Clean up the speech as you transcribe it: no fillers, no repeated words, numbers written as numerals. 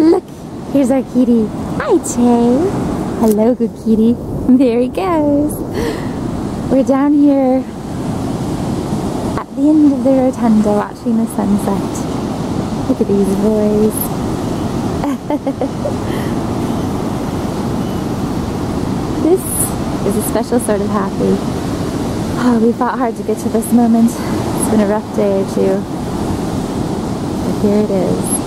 Look, here's our kitty. Hi, Che. Hello, good kitty. There he goes. We're down here at the end of the rotunda watching the sunset. Look at these boys. This is a special sort of happy. Oh, we fought hard to get to this moment. It's been a rough day or two. But here it is.